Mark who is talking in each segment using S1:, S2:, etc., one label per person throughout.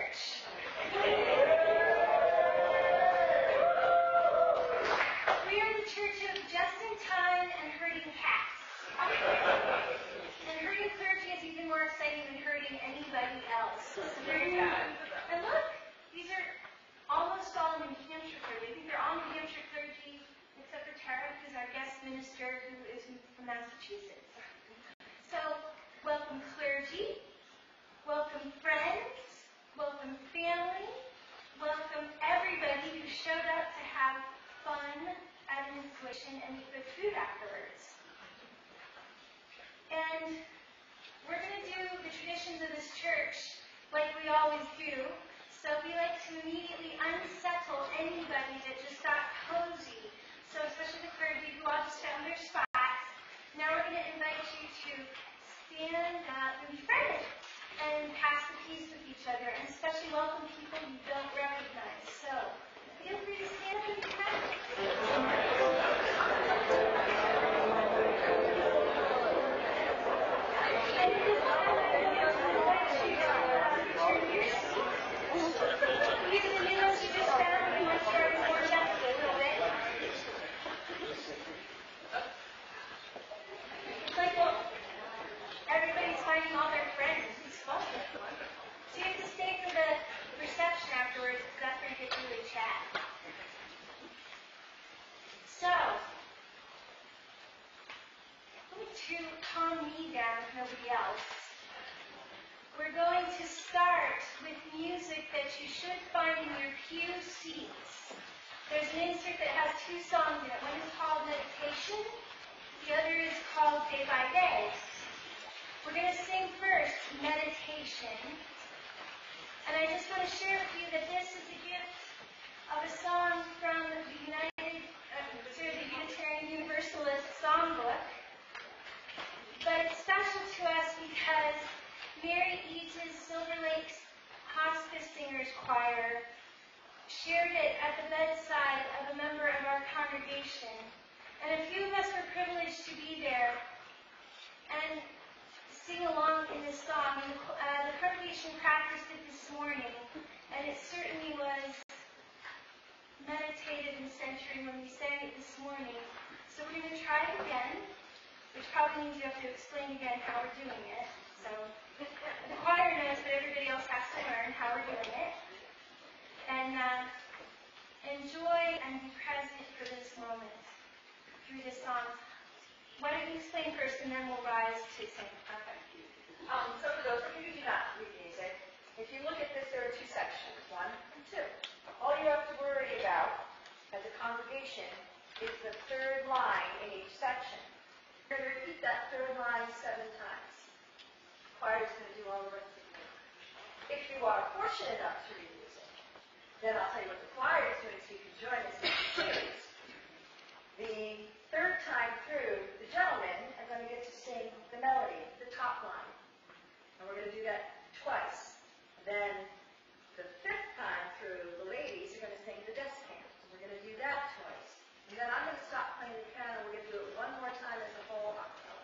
S1: church. We are the church of just-in-time and herding cats. And herding clergy is even more exciting than herding anybody else. And look, these are almost all New Hampshire clergy. I think they're all New Hampshire clergy, except for Tara, who's our guest minister, who is from Massachusetts. So, welcome clergy, welcome friends, welcome family, welcome everybody who showed up to have fun at an installation and eat good food afterwards. And we're going to do the traditions of this church like we always do. So we like to immediately unsettle anybody that just got cozy. So especially the clergy who all just found their spots. Now we're going to invite you to stand up and be friendly and pass the peace with each other, and especially welcome people you don't recognize. So feel free to stand up and be friendly. Everybody's finding all their friends. It's fun. So you have to stay for the reception afterwards, because that's where you get to really chat. So, to calm me down, if nobody else, we're going to start with music that you should find in your pew seats. There's an insert that has two songs in it. One is called Meditation. The other is called Day by Day. We're going to sing first, Meditation. And I just want to share with you that this is a gift of a song from the Unitarian Universalist Songbook. But it's special to us because Mary Eads' Silver Lakes Hospice Singers Choir shared it at the bedside of a member of our congregation. And a few of us were privileged to be there and sing along in this song. And the congregation practiced it this morning, and it certainly was meditative and centering when we sang it this morning. So we're going to try it again, which probably means you have to explain again how we're doing it. So the choir knows, but everybody else has to learn how we're doing it. And enjoy and be present for this moment through this song. Why don't you explain first, and then we'll rise to sing. Okay.
S2: So for those of you who do not read music, if you look at this, there are two sections, 1 and 2. All you have to worry about as a congregation is the third line in each section. You're going to repeat that third line 7 times. The choir is going to do all the rest of the work. If you are fortunate enough to read music, then I'll tell you what the choir is doing so you can join us in the series. The third time through, the gentlemen are going to get to sing the melody, the top line. And we're going to do that twice. Then the 5th time through, the ladies are going to sing the descant. We're going to do that twice. And then I'm going to stop playing the piano. We're going to do it one more time as a whole acapella.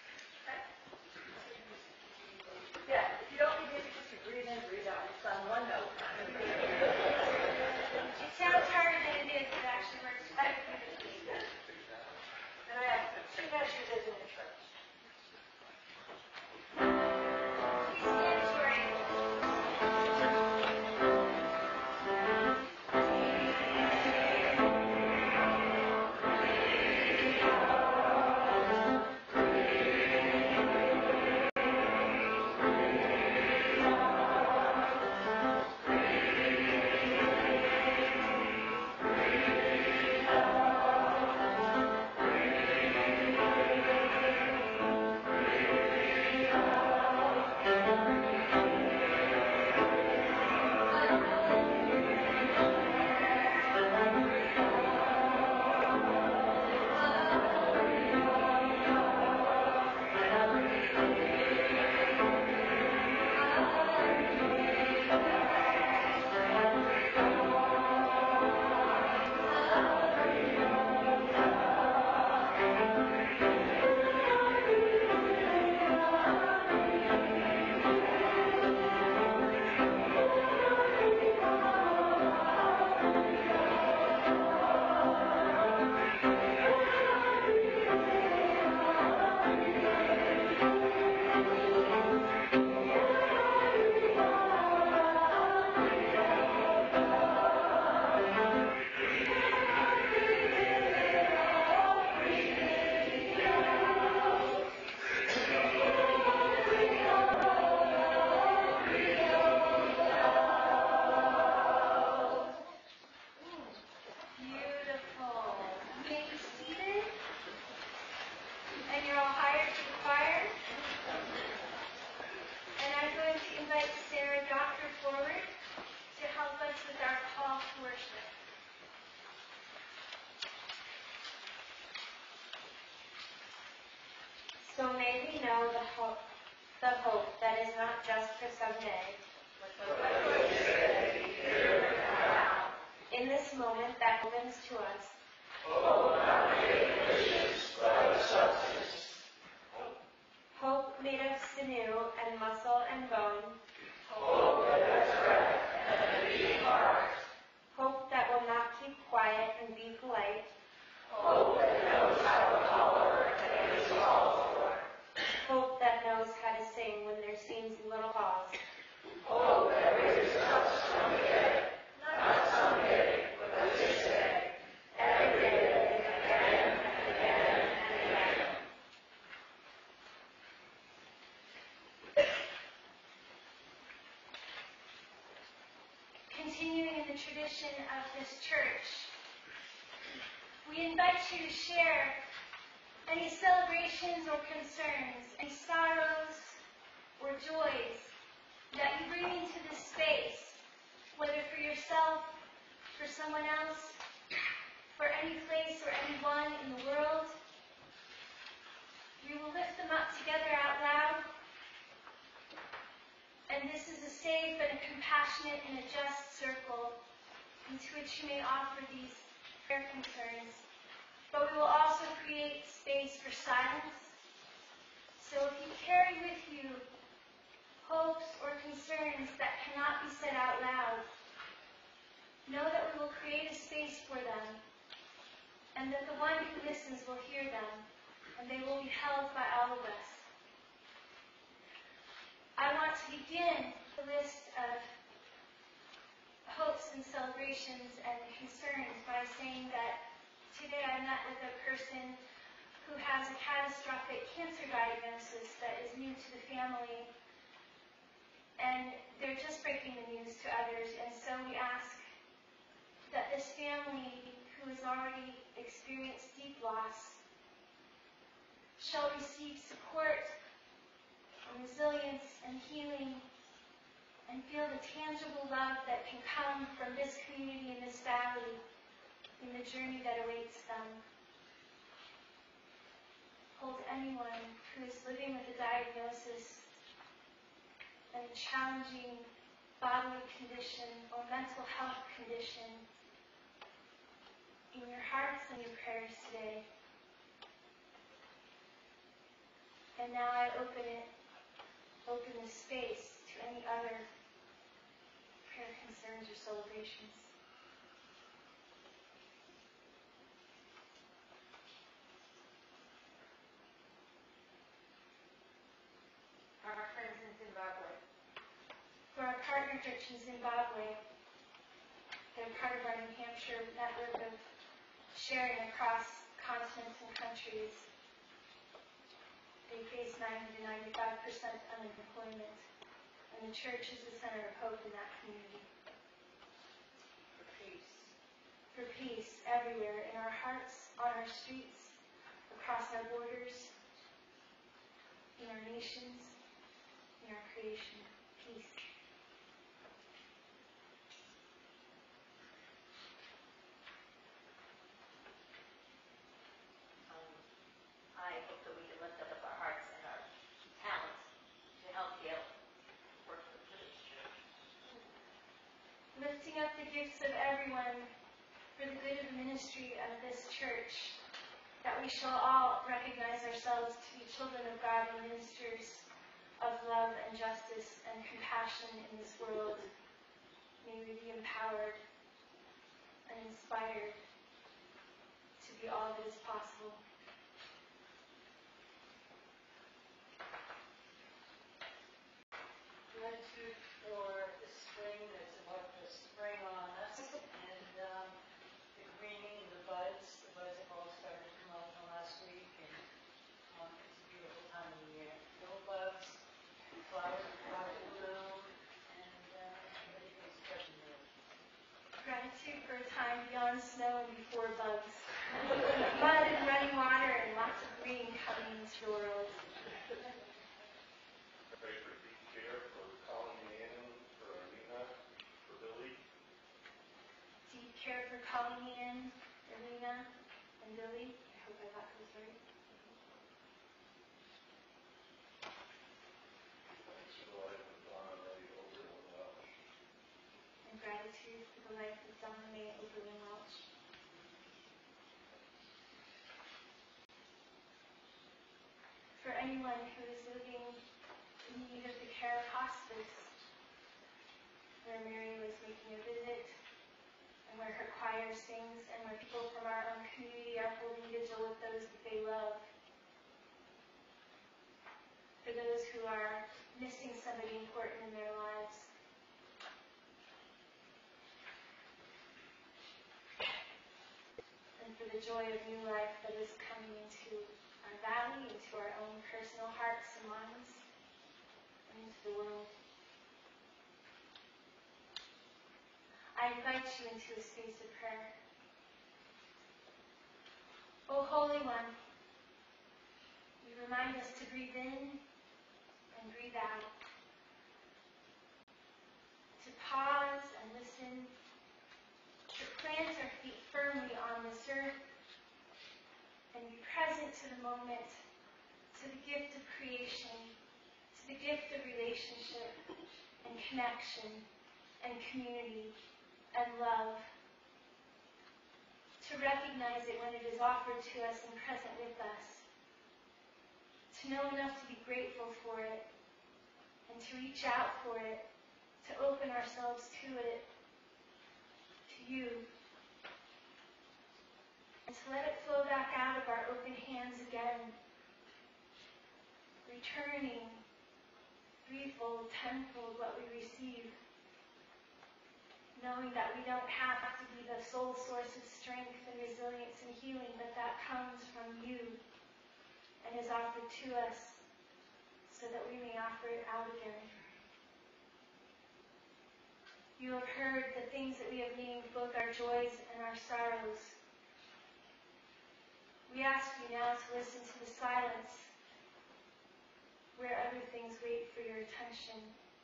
S2: Okay? Yeah, if you don't need music, just breathe in, breathe out. It's on one note.
S1: know the hope that is not just for someday. In this moment that opens to us. Hope made of sinew and muscle and bone. Hope that will not keep quiet and be polite. Hope that knows how to sing when there seems little pause. Every day, again and again and again. Continuing in the tradition of this church, we invite you to share any celebrations or concerns, any sorrows or joys that you bring into this space, whether for yourself, for someone else, for any place or anyone in the world. We will lift them up together out loud. And this is a safe and a compassionate and a just circle into which you may offer these prayer concerns. But we will also create space for silence. So if you carry with you hopes or concerns that cannot be said out loud, know that we will create a space for them, and that the one who listens will hear them, and they will be held by all of us. I want to begin the list of hopes and celebrations and concerns by saying that today I met with a person who has a catastrophic cancer diagnosis that is new to the family, and they're just breaking the news to others, and so we ask that this family, who has already experienced deep loss, shall receive support and resilience and healing, and feel the tangible love that can come from this community and this valley in the journey that awaits them. Hold anyone who is living with a diagnosis and a challenging bodily condition or mental health condition in your hearts and your prayers today. And now I open the space to any other prayer concerns or celebrations.
S2: For our friends in Zimbabwe,
S1: For our partner church in Zimbabwe, they're part of our New Hampshire network of sharing across continents and countries. They face 90 to 95% unemployment, and the church is the center of hope in that community.
S2: for peace.
S1: For peace everywhere, in our hearts, on our streets, across our borders, in our nations, in our creation. Peace.
S2: I hope that we can lift up our hearts and our talents to help you work for this church.
S1: Lifting up the gifts of everyone for the good of the ministry of this church, that we shall all recognize ourselves to be children of God and ministers of love and justice and compassion in this world. May we be empowered and inspired to be all that is possible.
S3: Gratitude for the spring that's about to spring on us, and the greening of the buds. The buds have all started to come out from last week, and it's a beautiful time of the year. Little bugs, flowers are about to bloom, and ready for expression there.
S1: Gratitude for a time beyond snow and before bugs. Mud and running water and lots of green coming into the world.
S4: Pray for deep care for Colleen Ann, for Alina, for Billy.
S1: Deep care for Colleen, Alina, and Billy. I hope I got those right. gratitude for the life of Donna Mae Oberlin Welch. For anyone who is living in need of the care of hospice, where Mary was making a visit, and where her choir sings, and where people from our own community are holding vigil with those that they love. For those who are missing somebody important in their lives. And for the joy of new life that is coming into our valley, into our own personal hearts and minds, and into the world. I invite you into a space of prayer. O Holy One, you remind us to breathe in and breathe out, to pause and listen, to plant our feet firmly on this earth, and be present to the moment, to the gift of creation, to the gift of relationship and connection and community and love, to recognize it when it is offered to us and present with us, to know enough to be grateful for it, and to reach out for it, to open ourselves to it, to you, and to let it flow back out of our open hands again, returning threefold, tenfold what we receive, knowing that we don't have to be the sole source of strength and resilience and healing, but that comes from you and is offered to us so that we may offer it out again. You have heard the things that we have named, both our joys and our sorrows. We ask you now to listen to the silence where other things wait for your attention.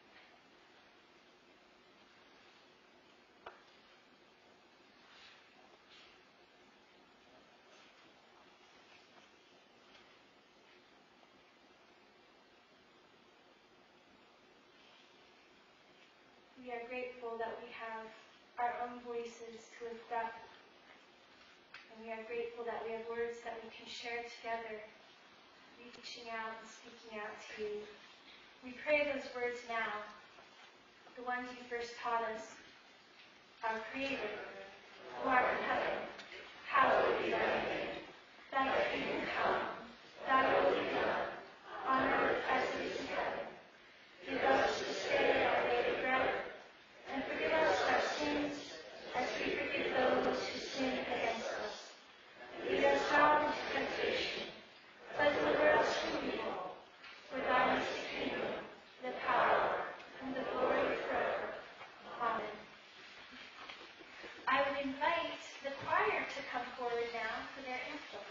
S1: We are grateful that we have our own voices to lift up. And we are grateful that we have words that we can share together, reaching out and speaking out to you. We pray those words now, the ones you first taught us. Our Creator, who art in heaven, hallowed be thy name. Thy kingdom come, thy will be done, on earth as it is in heaven. Give us this day our daily bread, and forgive us our sins, as we forgive those who sin against us. Lead us not into temptation, but deliver us from evil. For thine is the kingdom, the power, and the glory forever. Amen. I would invite the choir to come forward now for their anthem.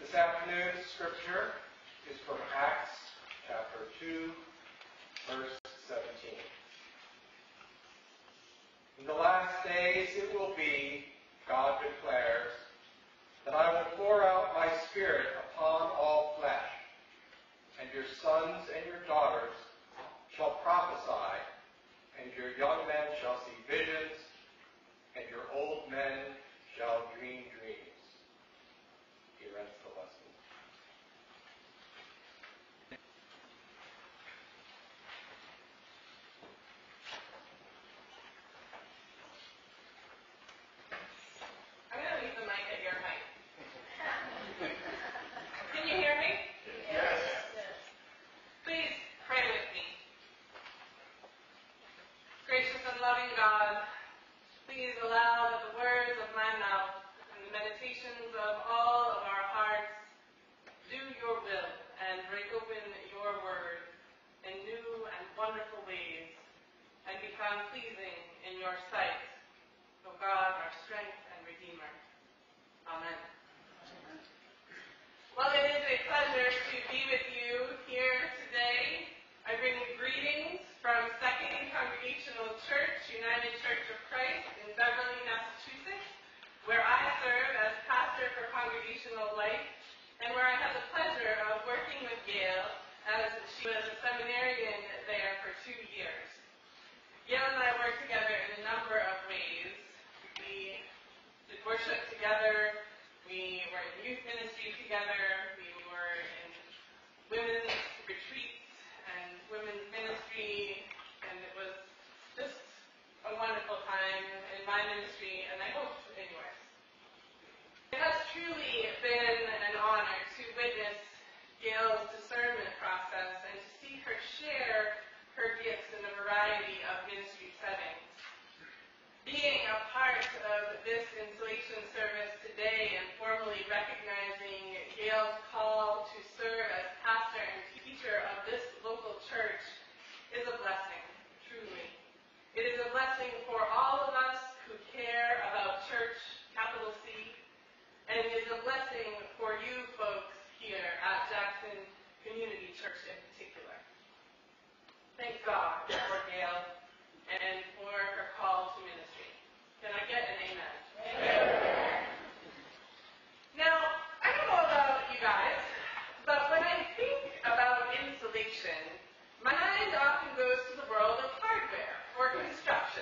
S4: This afternoon's scripture is from Acts chapter 2, verse 17. In the last days it will be, God declares, that I will pour out my Spirit upon all flesh, and your sons and your daughters shall prophesy, and your young men shall see visions, and your old men shall dream dreams. Here ends the lesson.
S5: I'm going to leave the mic at your height. Can you hear me?
S4: Yes.
S5: Please pray with me. Gracious and loving God, please allow that the words of my mouth and the meditations of all of our hearts do your will and break open your word in new and wonderful ways and become pleasing in your sight, O God, our strength and Redeemer. Amen. Well, it is a pleasure to be with you here today. I bring greetings from Second Congregational Church, United Church of Christ in Beverly, Massachusetts, where I serve as pastor for Congregational Life, and where I had the pleasure of working with Gail as she was a seminarian there for 2 years. Gail and I worked together in a number of ways. We did worship together, we were in youth ministry together, we were in women's retreats and women's ministry, and it was just a wonderful time in my ministry, and I hope in yours. It has truly been an honor to witness Gail's discernment process and to see her share her gifts in a variety of ministry settings. Being a part of this installation service today and formally recognizing Gail's call to serve as pastor and teacher of this local church is a blessing, truly. It is a blessing for all of us who care about church, capital C, and it is a blessing for you folks here at Jackson Community Church in particular. Thank God for Gail and for her call to ministry. Can I get an amen? Amen. Now, I don't know about you guys, but when I think about installation, my mind often goes to the world of hardware or construction.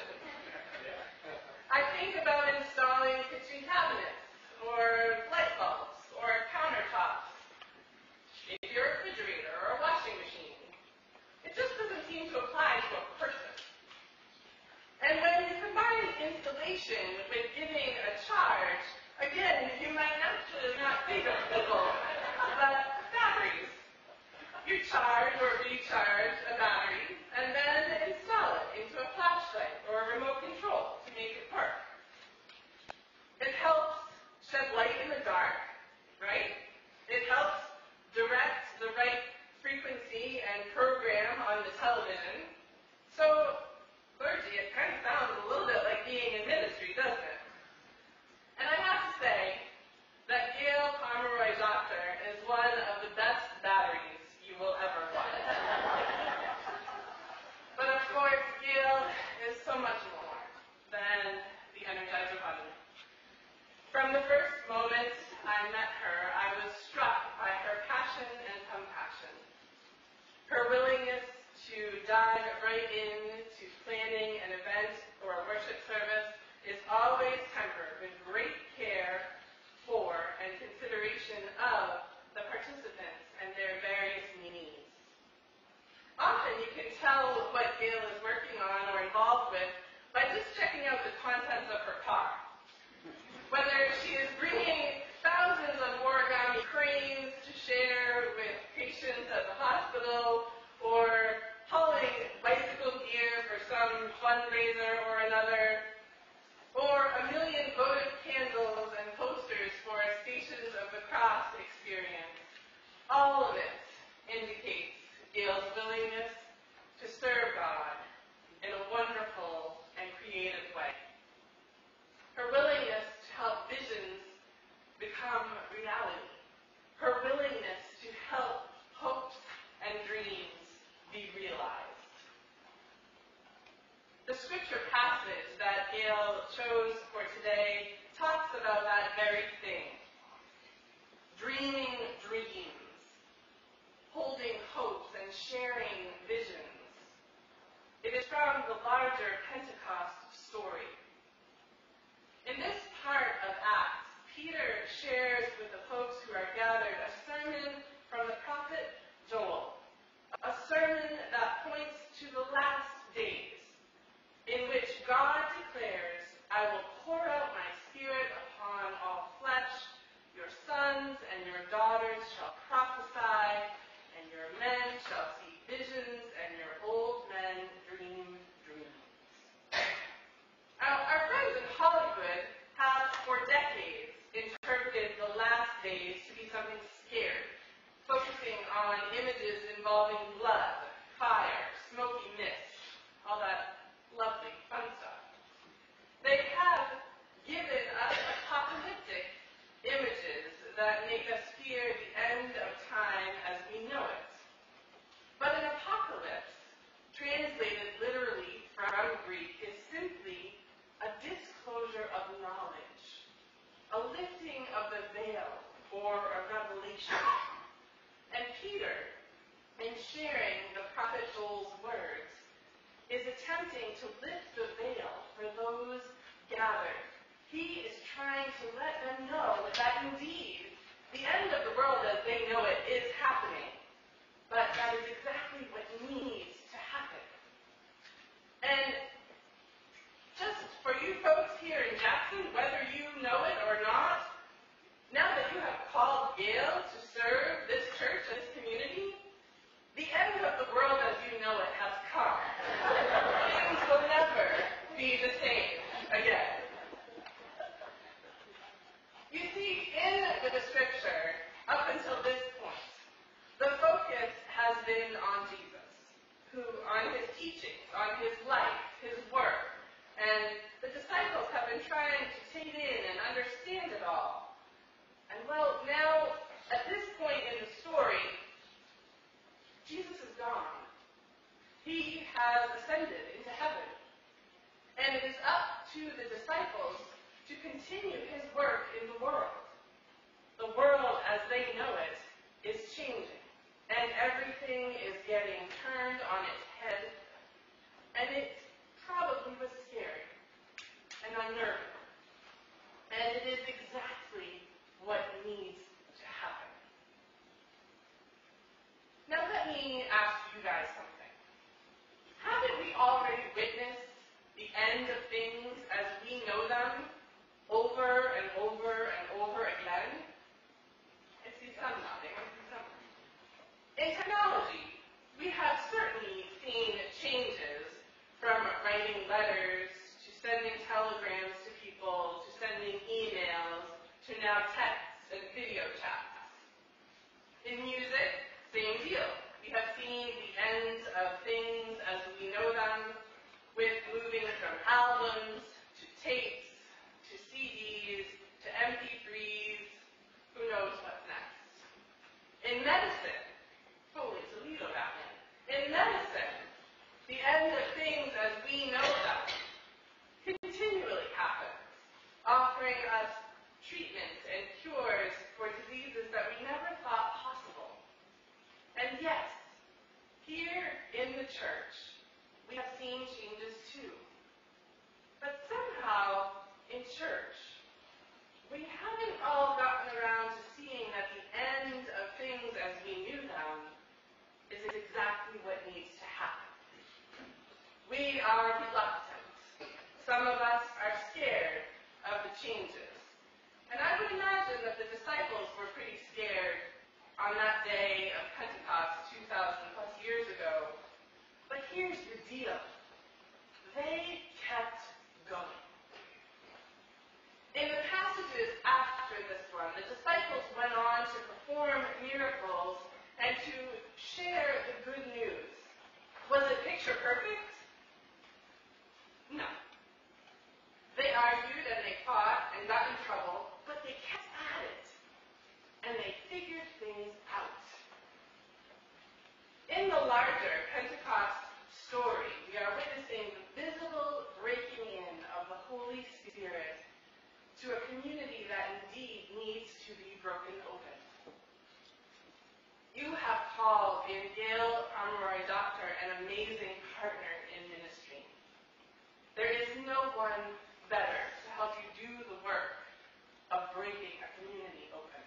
S5: I think about installing kitchen cabinets or light bulbs or countertops, maybe your refrigerator or a washing machine. It just doesn't seem to apply to a person. And when you combine installation with giving a charge, again, you might actually not think of people, but batteries. You charge or recharge a battery and then install it into a flashlight or a remote control to make it work. It helps shed light in the dark, right? It helps direct the right frequency and program on the television. So, clergy, it kind of sounds a little bit like being in ministry, doesn't it? And I have to say that Gail Pomeroy Doctor is one of the best batteries you will ever want. But of course, Gail is so much more than the Energizer Bunny. From the first moment I met her, I was struck by her passion and compassion. Her willingness to dive right into planning an event or a worship service is always tempered with great care for and consideration of the participants and their various needs. Often you can tell what Gail is working on or involved with by just checking out the contents of her car. Whether she is bringing thousands of origami cranes to share with patients at the hospital, or hauling bicycle gear for some fundraiser or another, or a million votive candles and posters for a Stations of the Cross experience. All of it indicates Gail's willingness to serve God in a wonderful and creative way. Her willingness to help visions become reality. Her chose for today talks about that very thing. Dreaming dreams, holding hopes and sharing visions. It is from the larger Pentecost story. In this part of Acts, Peter shares with the folks who are gathered a sermon from the prophet Joel, a sermon that points to the last days, in which God declares, "I will pour out my spirit upon all flesh. Your sons and your daughters shall prophesy, and your men shall see visions, and your old men dream dreams." Now, our friends in Hollywood have, for decades, interpreted the last days to be something scary, focusing on images involving blood, fire, smoky mist, all that lovely, fun stuff. They have given us apocalyptic images that make us fear the end of time as we know it. But an apocalypse, translated literally from Greek, is simply a disclosure of knowledge, a lifting of the veil, or a revelation. And Peter, in sharing the prophet Joel's words, is attempting to lift the veil for those gathered. He is trying to let them know that indeed the end of the world as they know it is happening, but that is exactly what needs to happen. And just for you folks here in Jackson, whether you know it or not, now that you have called Yale to serve this church, this community, the end of the world as you know it has come. Things will never be the same again. You see, in the scripture, up until this point, the focus has been on Jesus, who, on his teachings, on his life, his work, and the disciples have been trying to take in and understand it all. And well, now, at this point in the story, Jesus is gone. He has ascended into heaven. And it is up to the disciples to continue his work in the world. The world as they know it is changing. And everything is getting turned on its head. And it probably was scary and unnerving. And it is exactly what needs to happen. Now let me ask you guys something. Haven't we already witnessed the end of things as we know them over and over and over again? I see some nodding. I see some. In technology, we have certainly seen changes from writing letters to sending telegrams to people to sending emails to now texts and video chats. In music, same deal. We have seen the end of things as we know them, with moving from albums to tapes to CDs to MP3s. Who knows what's next? In medicine, holy Toledo, Batman. In medicine, the end of things as we know them continually happens, offering us treatments and cures for diseases that we never thought possible. And yes, here in the church, we have seen changes too. But somehow, in church, we haven't all gotten around to seeing that the end of things as we knew them is exactly what needs to happen. We are reluctant. Some of us are scared of the changes. And I would imagine that the disciples were pretty scared on that day of Pentecost 2,000 plus years ago. But here's the deal. They kept going. In the passages after this one, the disciples went on to perform miracles and to share the good news. Was it picture perfect? No. They argued and they fought and got in trouble, but they kept at it. And they figured things out. In the larger Pentecost story, we are witnessing the visible breaking in of the Holy Spirit Paul in Gail Pomeroy Doctor an amazing partner in ministry. There is no one better to help you do the work of breaking a community open.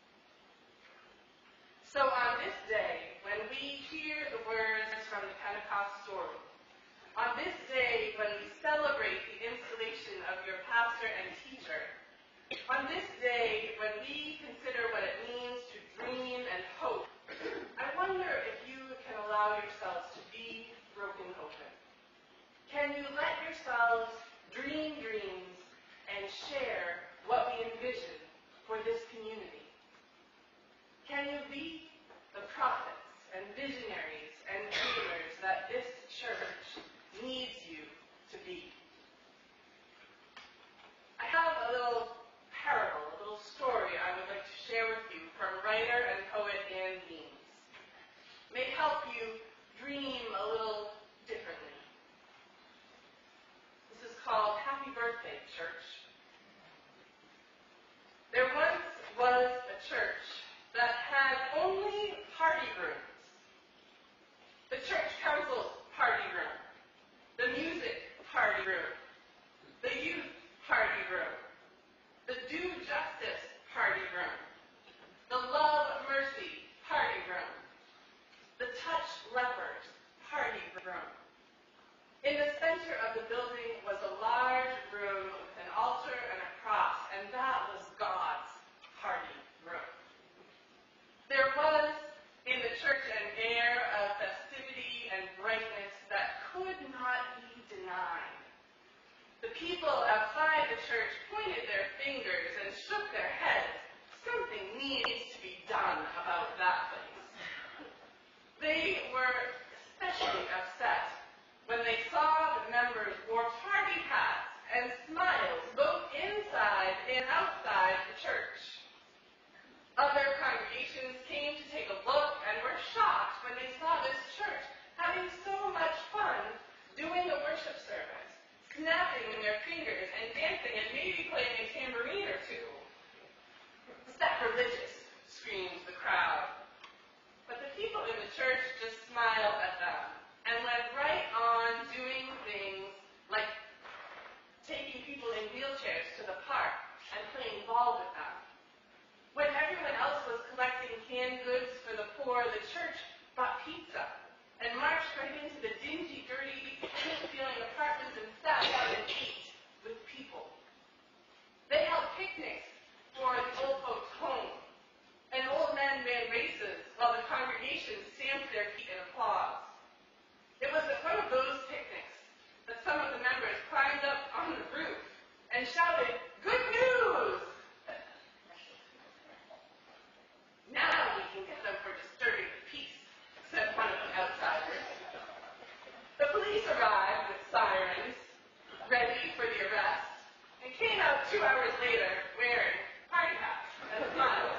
S5: So on this day, when we hear the words from the Pentecost story, on this day when we celebrate the installation of your pastor and teacher, on this day when we consider what it means to dream and hope, I wonder if you can allow yourselves to be broken open. Can you let yourselves dream dreams and share what we envision for this community? Can you be the prophets and visionaries and dreamers that this church needs you to be? I have a little parable, a little story I would like to share with you from writer and poet Ann Weems. May help you dream a little differently. This is called Happy Birthday, Church. There once was a church that had only party rooms. The church council's party room, the music party room, the youth party room, the Do Justice party room, the Love Mercy party room, the Touch Lepers party room. In the center of the building was a large room with an altar and a cross, and that was God's party room. There was in the church an air of festivity and brightness that could not be denied. The people outside the church pointed their fingers and shook their heads. Something needs to be done about that place. They were especially upset when they saw the members wore party hats and smiles both inside and outside the church. Other congregations came to take a look and were shocked when they saw this church having so much fun doing the worship service, snapping their fingers and dancing and maybe playing a tambourine or two. Sacrilegious, screamed the crowd. But the people in the church just smiled at them and went right on doing things like taking people in wheelchairs to the park and playing ball with them. When everyone else was collecting canned goods for the poor, the church bought pizza and marched right into the dingy, dirty, tenant-feeling apartments and sat down and ate with people. They held picnics for the old folks' home, and old men ran races while the congregation stamped their feet in applause. It was at one of those picnics that some of the members climbed up on the roof and shouted, "Good news!" "Now we can get them for disturbing the peace," said one of the outsiders. The police arrived with sirens, ready for the arrest, and came out 2 hours later wearing party hats and smiles.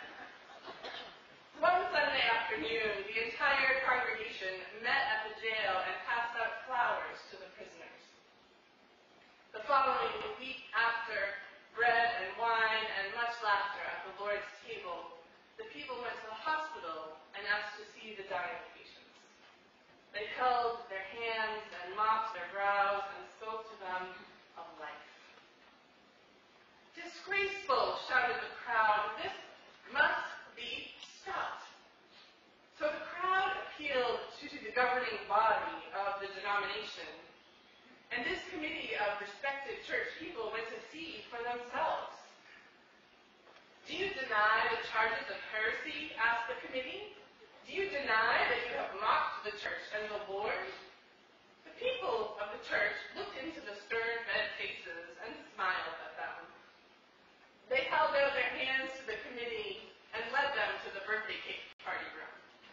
S5: One Sunday afternoon, the entire congregation met at the jail and passed out flowers to the prisoners. The following week, after bread and wine and much laughter at the Lord's table, the people went to the hospital and asked to see the dying patients. They held their hands and mopped their brows and spoke to them of life. "Disgraceful," shouted the crowd. "This must be stopped." So the crowd appealed to the governing body of the denomination, and this committee of respected church people went to see for themselves. "Do you deny the charges of heresy?" asked the committee. "Do you deny that you have mocked the church and the Lord?" The people of the church looked into the stern red faces and smiled at them. They held out their hands to the committee and led them to the birthday cake party room.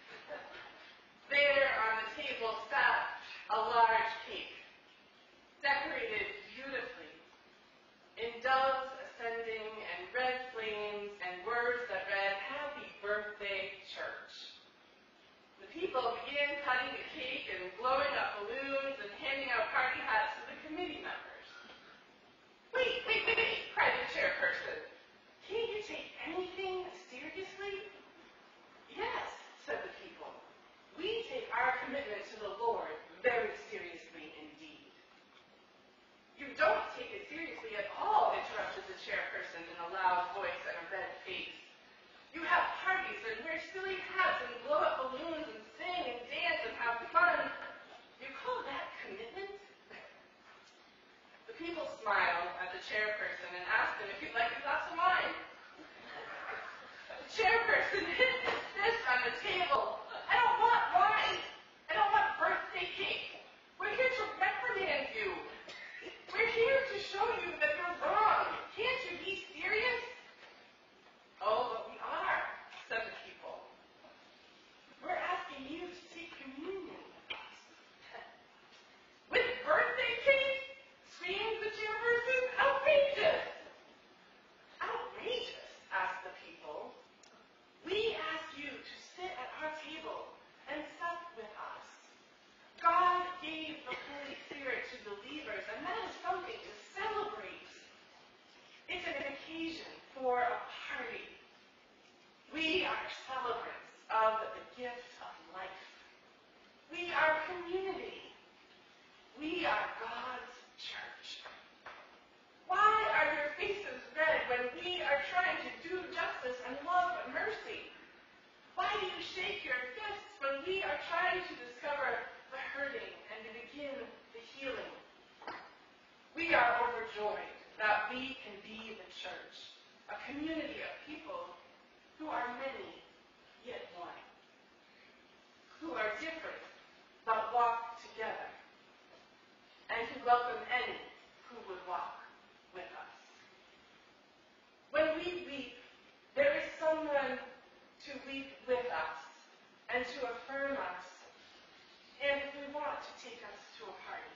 S5: There on the table sat a large cake, decorated beautifully, in doves ascending and red flames and words that read, "Happy Birthday, Church." The people began cutting the cake and blowing up balloons and handing out party hats to the committee members. Wait, cried the chairperson. "Can't you take anything seriously?" "Yes," said the people. commitment to the Lord very seriously indeed. You don't take it seriously at all, interrupted the chairperson in a loud voice and a red face. You have parties and wear silly hats and blow up balloons and sing and dance and have fun. You call that commitment? The people smiled at the chairperson and asked him if he'd like a glass of wine. The chairperson hit his fist on the table. I don't want wine. I don't want birthday cake. We're here to reprimand you. We're here to show you that you're wrong. Can't you be serious? Oh, but we are, said the people. We're asking you to take communion with us. With birthday cake? Screamed the chairperson. Outrageous! Outrageous, asked the people. We ask you to sit at our table and sup with us. God gave the Holy Spirit to believers, and that is something to celebrate. It's an occasion for a party. We are celebrants of the gift of life. We are community. We are God's church. Why are your faces red when we are trying to do justice and love and mercy? Why do you shake your fists when we are trying to discover the hurting and to begin the healing? We are overjoyed that we can be the church, a community of people who are many, yet one, who are different, but walk together, and who welcome any who would walk with us. When we weep, there is someone to weep with us and to affirm us, and we want to take us to a party.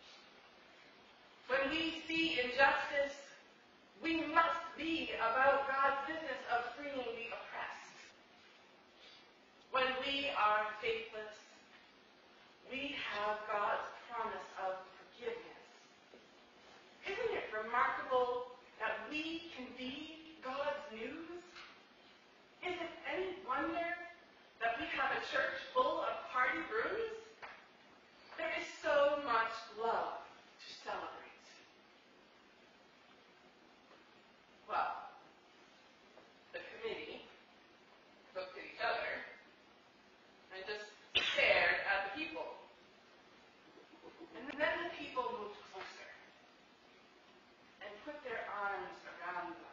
S5: When we see injustice, we must be about God's business of freeing the oppressed. When we are faithless, we have God's promise of forgiveness. Isn't it remarkable that we can be God's news? Is it any wonder that we have a church full of party rooms? There is so much love to celebrate. Well, the committee looked at each other and just stared at the people. And then the people moved closer and put their arms around them.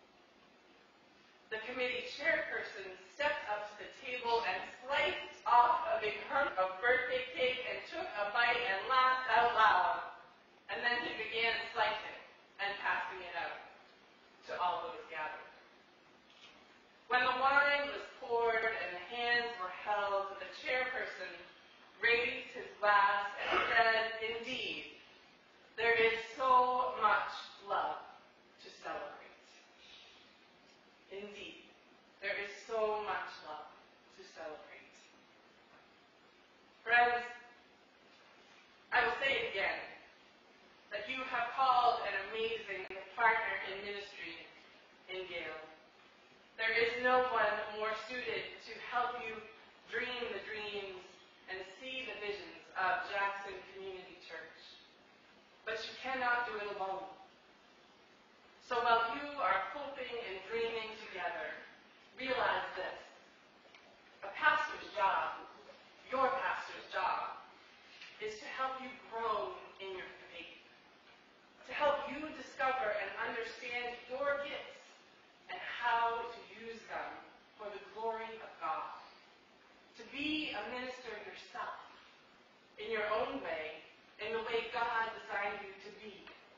S5: The committee chairperson stepped up to the table and sliced off a big hunk of birthday cake and took a bite and laughed out loud. And then he began slicing and passing it out to all those gathered. When the wine was poured and the hands were held, the chairperson raised his glass and said, "Indeed, there is so much love to celebrate." Indeed, there is so much love to celebrate. Friends, I will say it again, that you have called an amazing partner in ministry in Gale. There is no one more suited to help you dream the dreams and see the visions of Jackson Community Church. But you cannot do it alone. So while you are hoping and dreaming together, realize this. A pastor's job, your pastor's job, is to help you grow in your faith, to help you discover and understand your gifts and how to use them for the glory of God. To be a minister yourself, in your own way, in the way God designed you to be.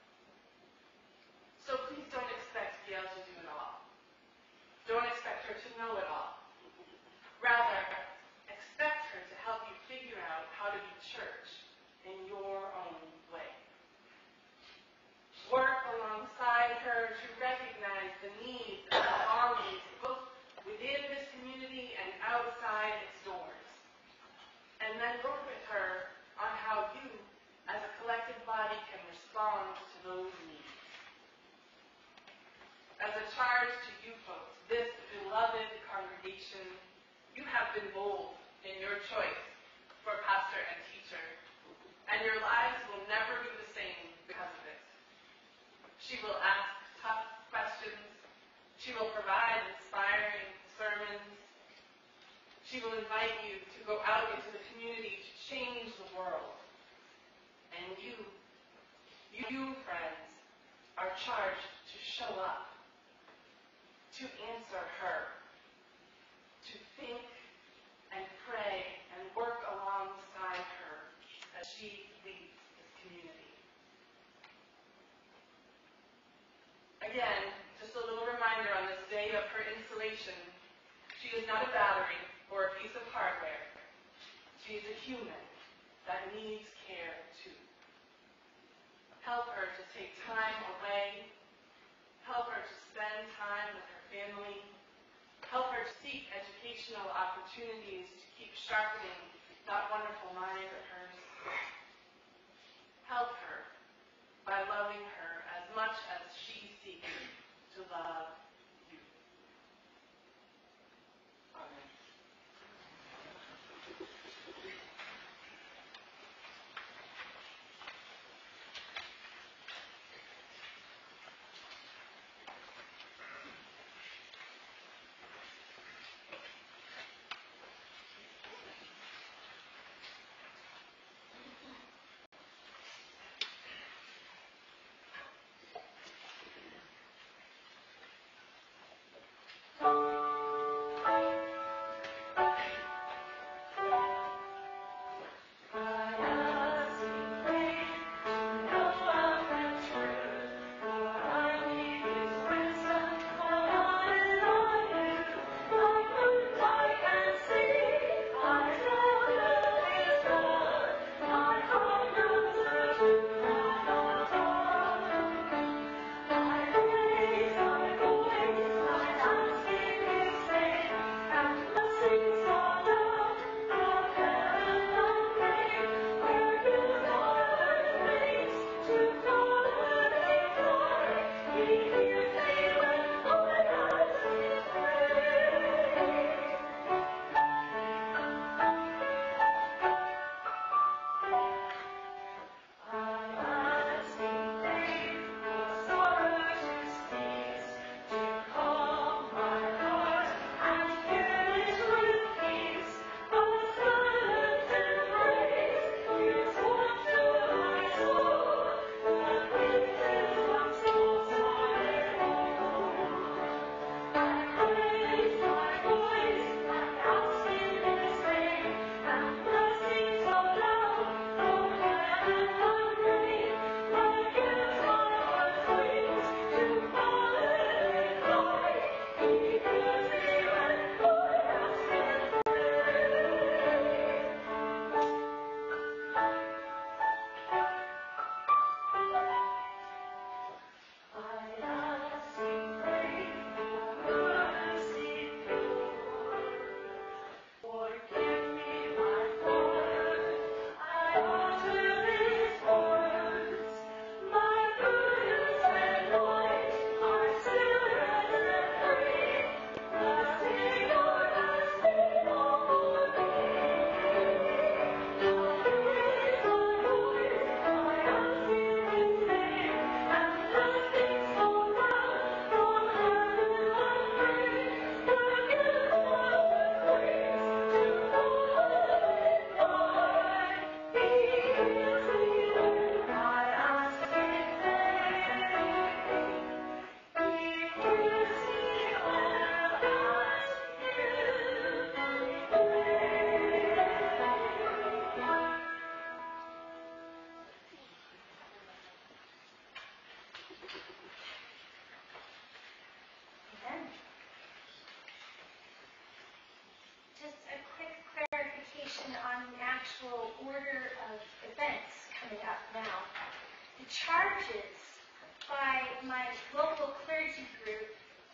S5: So please don't expect Gail to do it all. Don't expect her to know it all. Rather, expect her to help you figure out how to be church in your own way. Work alongside her to recognize the needs and the longings both within this community and outside its doors. And then work with her on how you, as a collective body, can respond to those needs. As a charge to you folks, this beloved congregation, you have been bold in your choice for invite you to go out into the community to change the world. And you, friends, are charged to show up, to answer her, to think and pray and work alongside her as she leads this community. Again, just a little reminder on this day of her installation, she is not a battery or a piece of hardware. She is a human that needs care too. Help her to take time away. Help her to spend time with her family. Help her to seek educational opportunities to keep sharpening that wonderful mind of hers. Help her by loving her as much as she seeks to love you. Amen.
S1: On the actual order of events coming up now. The charges by my local clergy group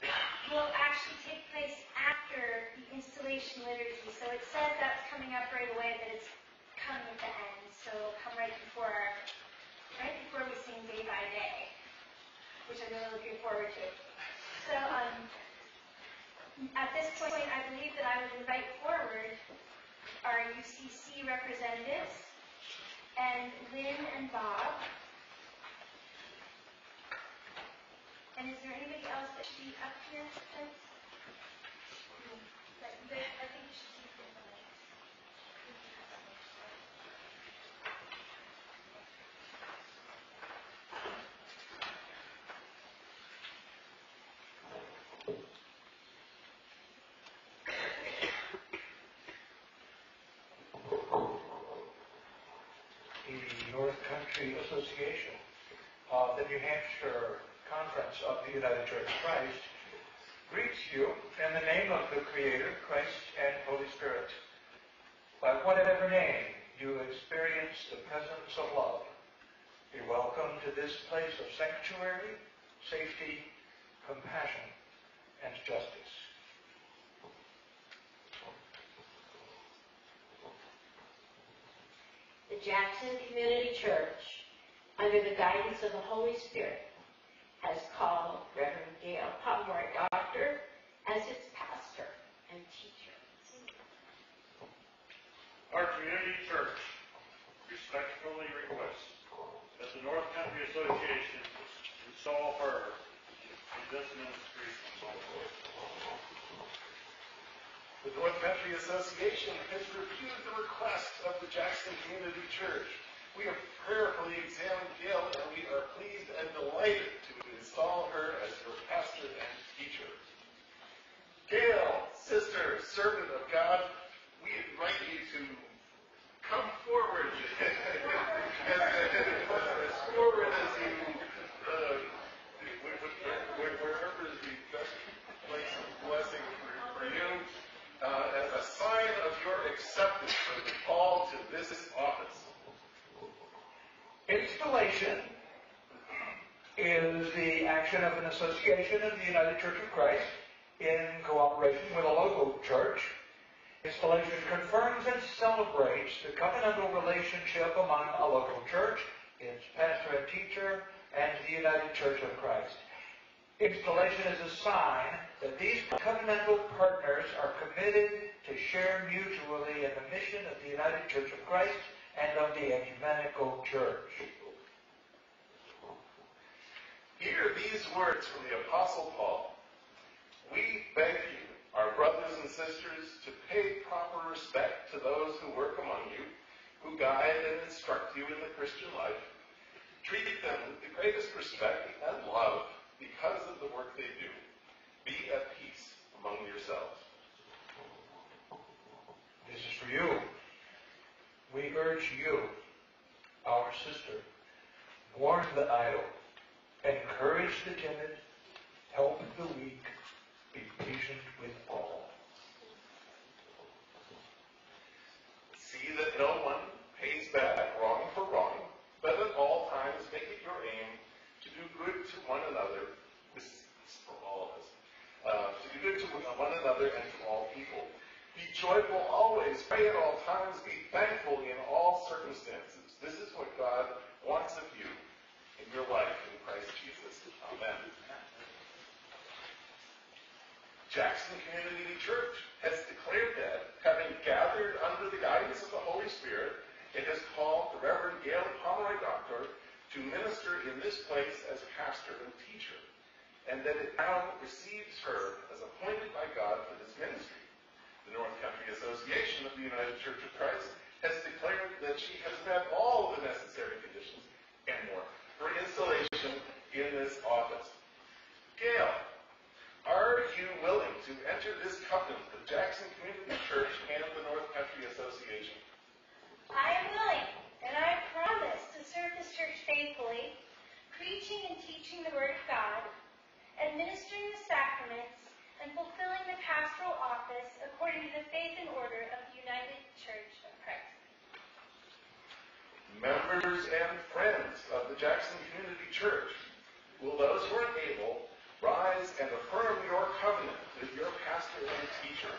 S1: will actually take place after the installation liturgy. So it said that's coming up right away, but it's coming at the end. So it'll come right before we sing Day by Day, which I'm really looking forward to. So at this point, I believe that I would invite forward our UCC representatives, and Lynn and Bob. And is there anybody else that should be up here? I think you should see them.
S6: Country Association, the New Hampshire Conference of the United Church of Christ, greets you in the name of the Creator, Christ, and Holy Spirit. By whatever name you experience the presence of love, be welcome to this place of sanctuary, safety, compassion, and justice.
S7: The Jackson Community Church, under the guidance of the Holy Spirit, has called Reverend Gail Pomeroy Doctor as its pastor and teacher.
S8: Our community church respectfully requests that the North Country Association install her in this ministry.
S9: The North Country Association has reviewed the request of the Jackson Community Church. We have prayerfully examined Gail, and we are pleased and delighted to install her as your pastor and teacher. Gail, sister, servant of God, we invite you to come forward as forward as you, wherever is the best place of blessing for you, as a sign of your acceptance of the call to this office.
S6: Installation is the action of an association of the United Church of Christ in cooperation with a local church. Installation confirms and celebrates the covenantal relationship among a local church, its pastor and teacher, and the United Church of Christ. Installation is a sign that these covenantal partners are committed to share mutually in the mission of the United Church of Christ and of the Ecumenical Church.
S9: Hear these words from the Apostle Paul. We beg you, our brothers and sisters, to pay proper respect to those who work among you, who guide and instruct you in the Christian life. Treat them with the greatest respect and love because of the work they do. Be at peace among yourselves.
S6: This is for you. We urge you, our sister, warn the idle, encourage the timid, help the weak, be patient with all.
S9: See that no one pays back wrong for wrong, but at all times make it your aim to do good to one another. This is for all of us. To do good to one another and to all people. Be joyful always, pray at all times, be thankful in all circumstances. This is what God wants of you in your life in Christ Jesus. Amen. Jackson Community Church has declared that, having gathered under the guidance of the Holy Spirit, it has called the Reverend Gail Pomeroy Doctor to minister in this place as pastor and teacher, and that it now receives her as appointed by God for this ministry. The North Country Association of the United Church of Christ has declared that she has met all of the necessary conditions and more for installation in this office. Gail, are you willing to enter this covenant of Jackson Community Church and the North Country Association?
S1: I am willing, and I promise to serve this church faithfully, preaching and teaching the Word of God, administering the sacraments, and fulfilling the pastoral office according to the faith and order of the United Church of Christ.
S9: Members and friends of the Jackson Community Church, will those who are able rise and affirm your covenant with your pastor and teacher?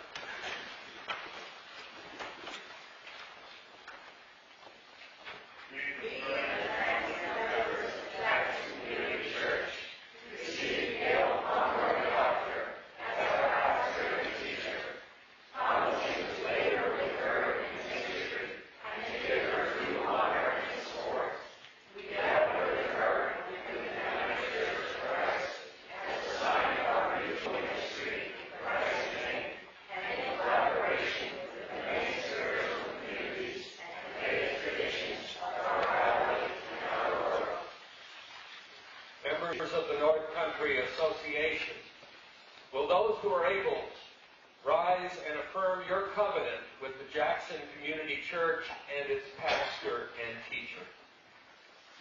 S6: Members of the North Country Association, will those who are able rise and affirm your covenant with the Jackson Community Church and its pastor and teacher?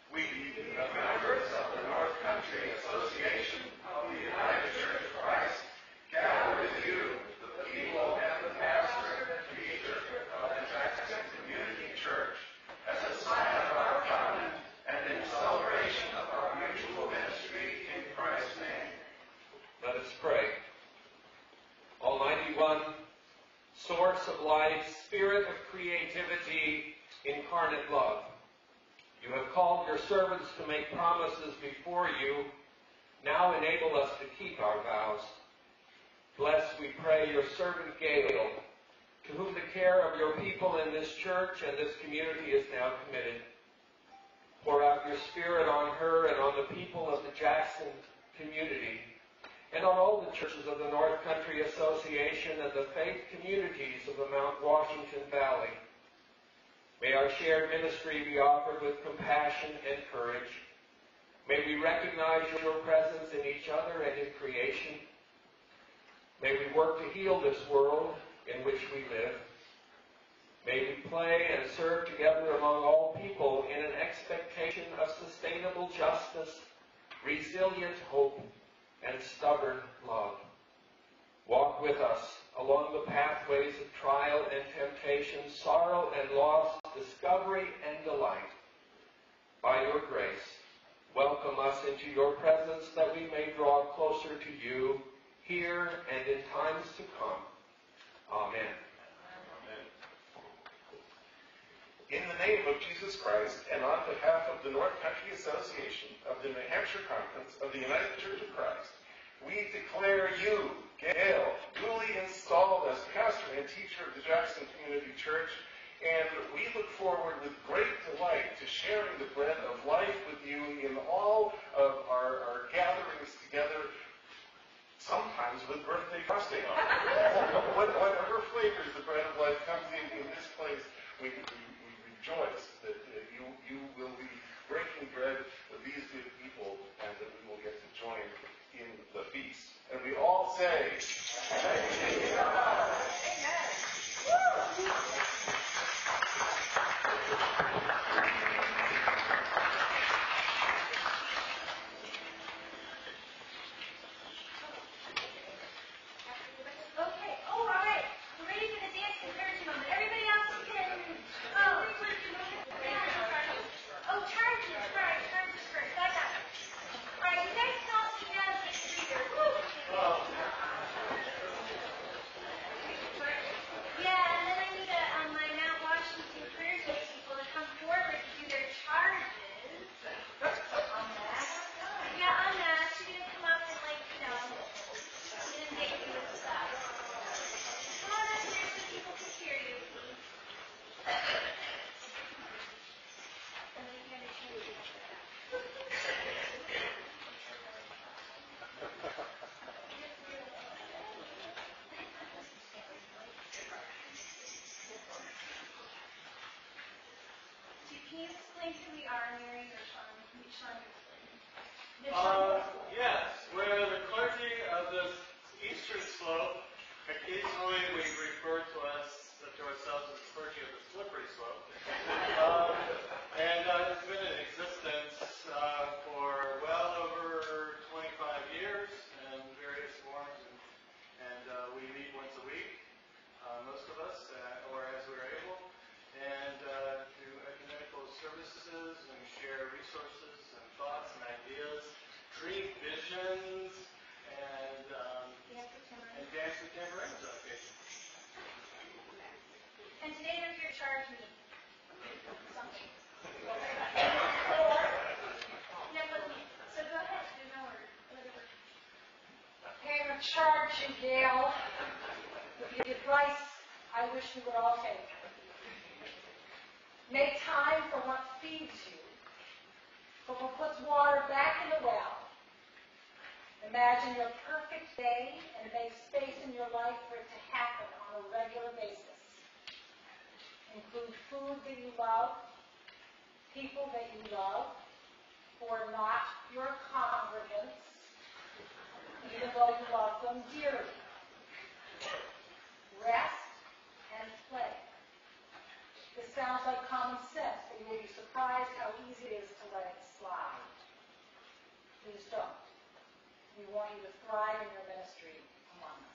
S9: We, the members of the North Country Association of the United Church of Christ, gather with you, the people and the pastor and teacher of the Jackson Community Church, as a sign of our covenant and in celebration of our mutual ministry in Christ's name.
S4: Let us pray. Almighty One, source of life, spirit of creativity, incarnate love, you have called your servants to make promises before you. Now enable us to keep our vows. Bless, we pray, your servant Gail, to whom the care of your people in this church and this community is now committed. Pour out your Spirit on her and on the people of the Jackson community, and on all the churches of the North Country Association and the faith communities of the Mount Washington Valley. May our shared ministry be offered with compassion and courage. May we recognize your presence in each other and in creation. May we work to heal this world in which we live. May we play and serve together among all people in an expectation of sustainable justice, resilient hope, and stubborn love. Walk with us along the pathways of trial and temptation, sorrow and loss, discovery and delight. By your grace, welcome us into your presence that we may draw closer to you here and in times to come. Amen.
S9: In the name of Jesus Christ, and on behalf of the North Country Association of the New Hampshire Conference of the United Church of Christ, we declare you, Gail, duly installed as pastor and teacher of the Jackson Community Church, and we look forward with great delight to sharing the bread of life with you in all of our gatherings together, sometimes with birthday frosting on it. Whatever flavors the bread of life comes in this place, we rejoice that you will be breaking bread with these good people and that we will get to join in the feast. And we all say,
S1: Okay. Oh, all right. We're ready for the dance conversion moment. Everybody else can. Oh, charges. Right. Charges first. I got it. All right. You guys can all sit down and take a breather. Woo. Yeah, and then I need my Mount Washington Career Day people to come forward to do their charges. Yeah, on that. You're gonna come up and inundate you with stuff. Come on up here so people can hear you, please. And then you're gonna change it. Can you explain who we are, Mary or Sean? Can you Sean explain?
S8: Yes, we're the clergy of this eastern slope. Occasionally we refer to ourselves as the clergy of the slippery slope. And it's been in existence for well over 25 years in various forms. And we meet once a week, most of us, or as we're able, and do ecumenical services and share resources and thoughts and ideas, dream visions, and dance with tambourines on occasion.
S1: And today we're here to charge me. Something. Yeah, but so go ahead, do no order, whatever.
S2: Okay, I'm going to charge you, Gail, with the advice I wish we would all take. Make time for what feeds you, for what puts water back in the well. Imagine your perfect day and make space in your life for it to happen on a regular basis. Include food that you love, people that you love, who are not your congregants, even though you love them dearly. Rest and play. This sounds like common sense, but you will be surprised how easy it is to let it slide. Please don't. We want you to thrive in your ministry among us.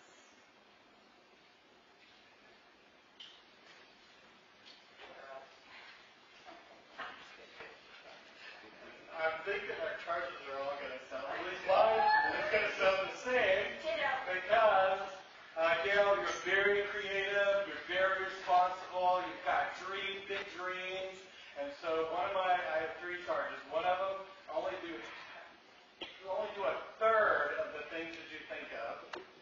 S8: I'm thinking our charges are all going to sound really fun. It's going to sound the same. Because, Gail, you're very creative, you're very responsible, you've got big dreams. And so I have 3 charges. One of them, you only do a third of the things that you think of.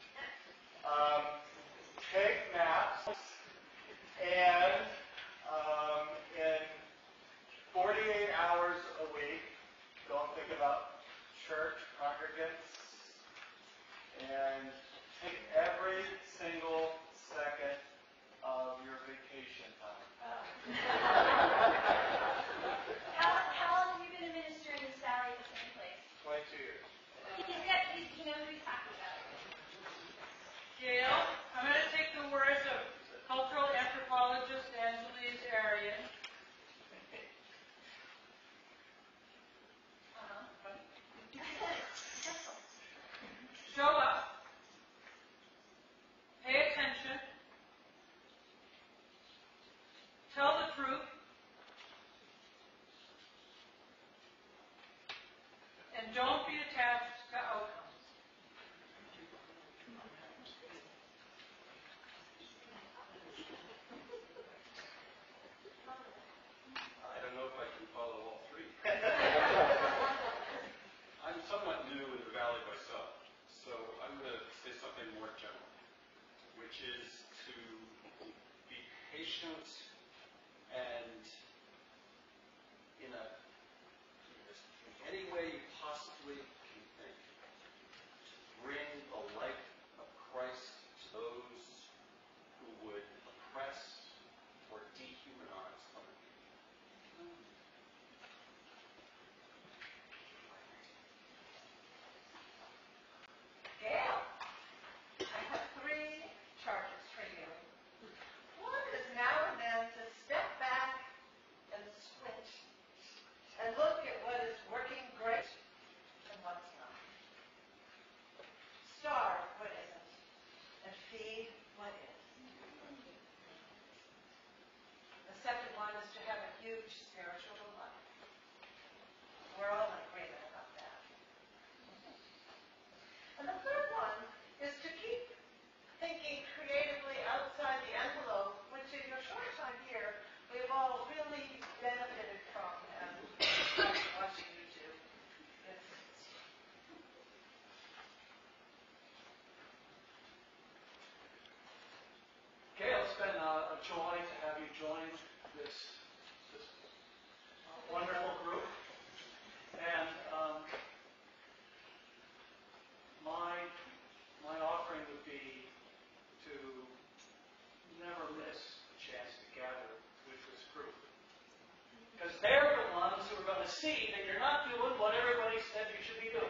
S8: Take naps, and in 48 hours a week, don't think about church congregants, and take every single second of your vacation time.
S1: How long have you been a minister in this valley at the same place?
S4: 22 years.
S1: He knows what he's talking about.
S3: Gail, I'm going to take the words of cultural anthropologist Angelise Arian. Show up. Pay attention. Tell the truth. And don't be attached to outcomes.
S10: I don't know if I can follow all 3. I'm somewhat new in the Valley myself, so I'm going to say something more general, which is to be patient and in any way you possibly can think, to bring the light of Christ to those who would oppress or dehumanize other people.
S2: Gail, I have 3 charges for you. One is now and then to step back and squint and look at what is working great and what's not. Starve what isn't and feed what is. The second one is to have a huge spiritual life. We're all in agreement about that. And the third one is to keep thinking creatively outside the envelope, which in your short time here, we've all really benefited from and watching you do.
S6: Gail, it's been a joy to have you join this wonderful group. And my offering would be to never miss a chance to gather with this group. Because they're the ones who are going to see that you're not doing what everybody said you should be doing.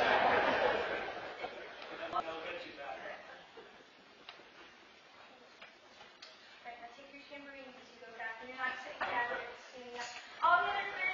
S6: And they'll get you back.
S1: Right, now take your tambourines as you go back, and you're not sitting down, you're standing up. All the other